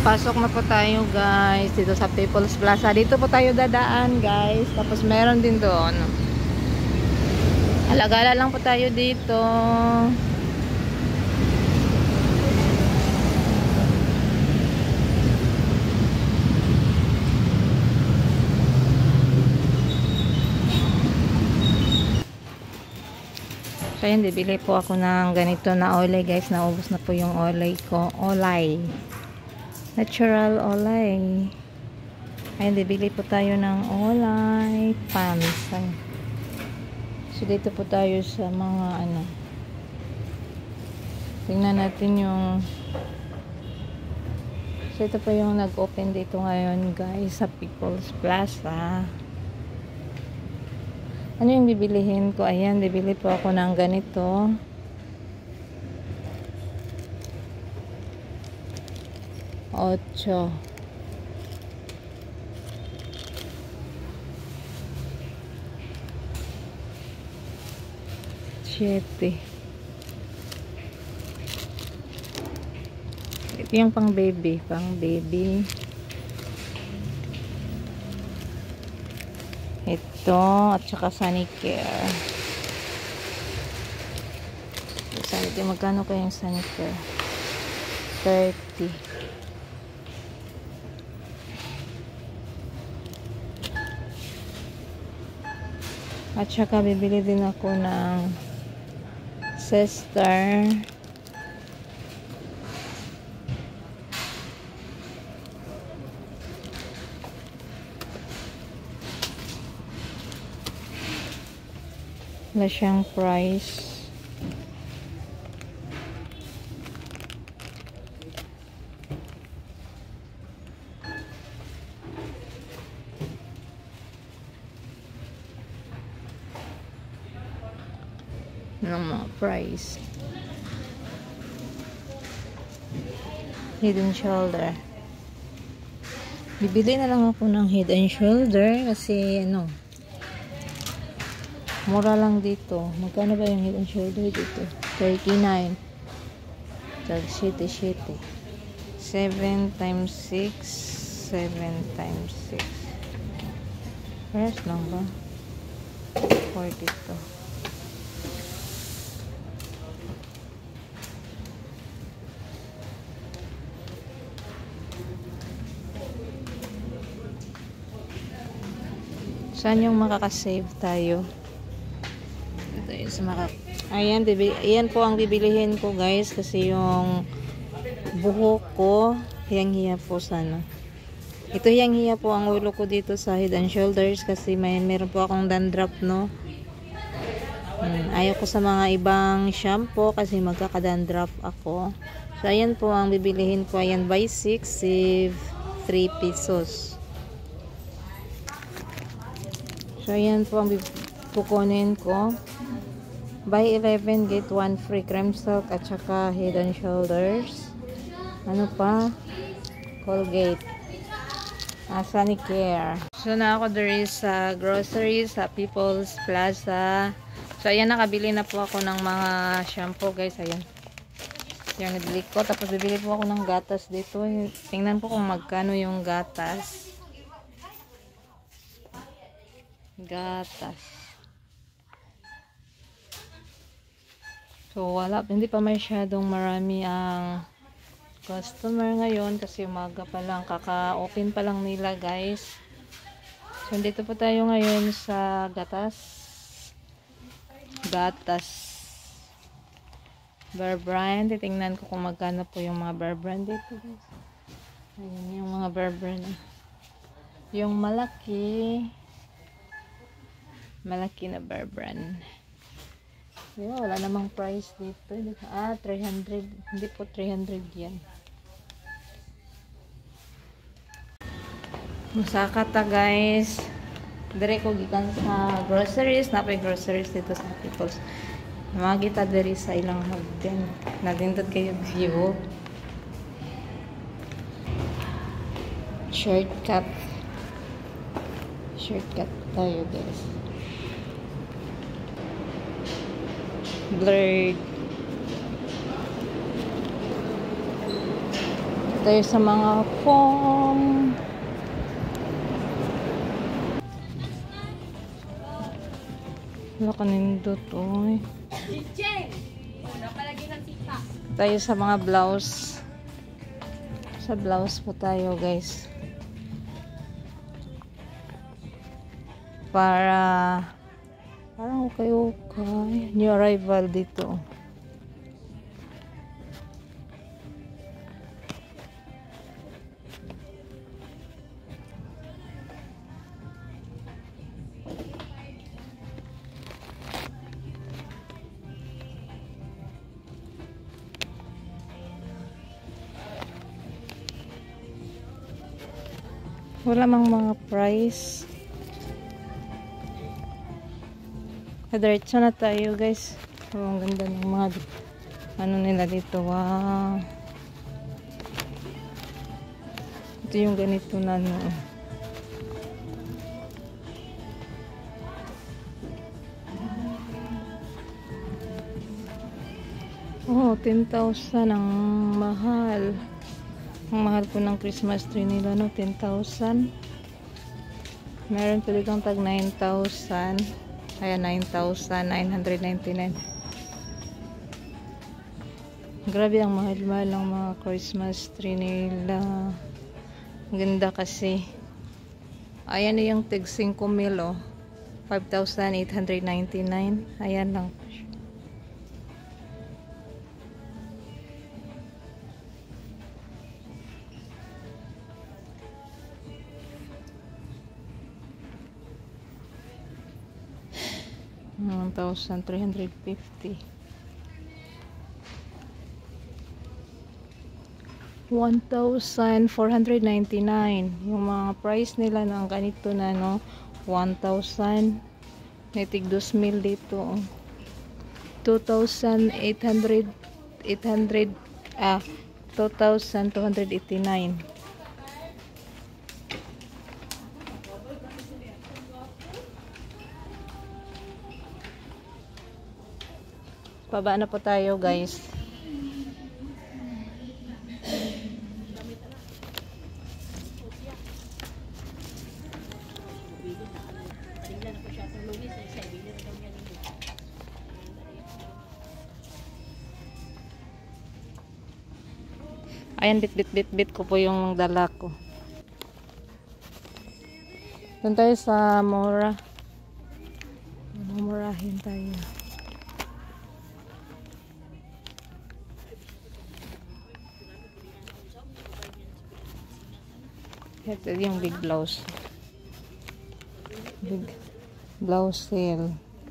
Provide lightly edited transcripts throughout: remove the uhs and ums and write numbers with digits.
Papasok na po tayo guys dito sa People's Plaza. Dito po tayo dadaan guys. Tapos meron din doon. Alagala lang po tayo dito. So yun, bibili po ako ng ganito na olay guys. Naubos na po yung olay ko. Olay. Natural olay. Ayun, bibili po tayo ng olay. Pansay. So dito po tayo sa mga ano. Tingnan natin yung. So ito po yung nag-open dito ngayon guys sa People's Plaza. Ano yung bibilihin ko? Ayan, bibili po ako ng ganito. Ocho. Siete. Ito yung pang baby. Pang baby. Ito, at saka Sanicare. Sanicare, magkano kaya yung Sanicare? 30. At saka bibili din ako ng Sister. Wala siyang price. Ng mga price. Head and Shoulder. Bibili na lang ako ng Head and Shoulder kasi ano, mura lang dito. Magkano ba yung Head and Shoulder dito? 39. Tag shitty. 7 times 6. 7 times 6. Parehas lang ba? 42. Saan yung makakasave tayo? Ayan, ayan po ang bibilihin ko guys kasi yung buhok ko hiyang-hiya po sana. Ito hiyang-hiya po ang ulo ko dito sa Head and Shoulders kasi meron po akong dandruff, no. Ayaw ko sa mga ibang shampoo kasi magkakadandruff ako. So ayan po ang bibilihin ko. Ayan, buy 6 save 3 pesos. So ayan po ang kukunin ko. Buy 11 get 1 free cream silk at saka Head and Shoulders. Ano pa? Colgate. Sanicare. So na ako there is sa grocery sa People's Plaza. So ayan, nakabili na po ako ng mga shampoo guys. Ayan. Yung nabili ko. Tapos bibili po ako ng gatas dito. Tingnan po kung magkano yung gatas. So wala, hindi pa masyadong marami ang customer ngayon kasi umaga pa lang, kaka-open pa lang nila guys. So dito po tayo ngayon sa gatas Bear Brand. Titingnan ko kung magkano po yung mga Bear Brand dito guys. Ayan yung mga Bear Brand. Yung malaki na Bear Brand. Wala namang price dito. 300. Hindi po 300 yan. Musaka ta guys. Dire ko gikan sa groceries. Napay groceries dito sa People's. Magita dire sa ilang hagden. Nagindot kayo view. Shortcut tayo guys. Blurred. tayo sa mga foam. Wala ka nindot, oy. Tayo sa mga blouse. Sa blouse po tayo, guys. Parang okay. New arrival dito. Wala mang mga price. Diretso na tayo, guys. Oh, ang ganda ng mga ano nila dito. Wow. Ito yung ganito na ano. Oh, 10,000 ang mahal. Ang mahal po ng Christmas tree nila, no? 10,000. Meron pa ditong tag 9,000. Kaya 9,999. Grabe ang mahal-mahal ng mga Christmas tree nila. Ganda kasi. Ayan na yung tig 5,000, oh. 5,899. Ayan lang. $1,350. 1,499 yung mga price nila ng ganito na, no? 1,000 netig 2,000 dito. 2,289. Baba na po tayo, guys. Ayan, bit ko po yung dala ko. Doon tayo sa Mora. Murahin tayo. Ito yung big blouse. Big blouse sale.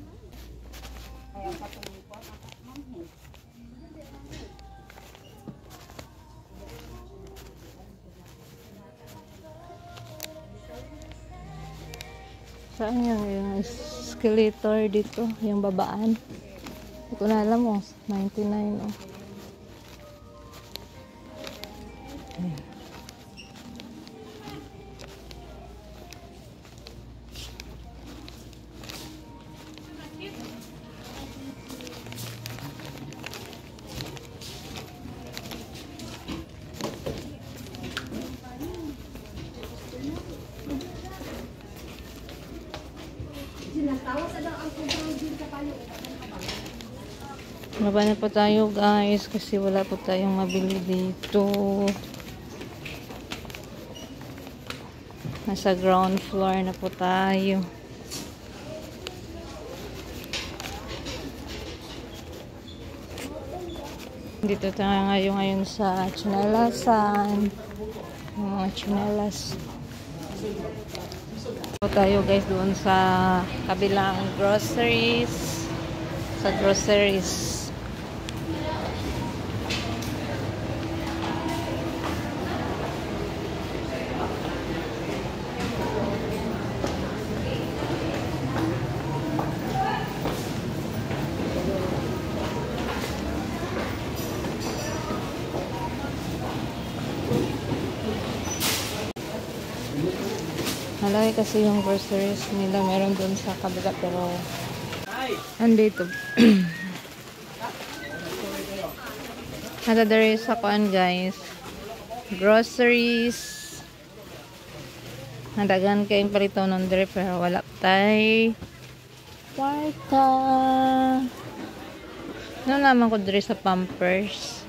Saan yung escalator dito? Yung babaan. Hindi ko na alam, oh. 99, oh. Ayan. Maba na po tayo, guys, kasi wala po tayong mabili dito. Nasa ground floor na po tayo. Dito tayo ngayon sa Chinelasan. Mga chinelas. Po tayo, guys, doon sa kabilang groceries. Sa groceries. Malaki kasi yung groceries nila, meron doon sa kabila, pero andito. Nada there sa kuan, guys. groceries. Nadagan kayong palito ng dire pero wala tay kwarta. Ano naman ko dire sa Pampers.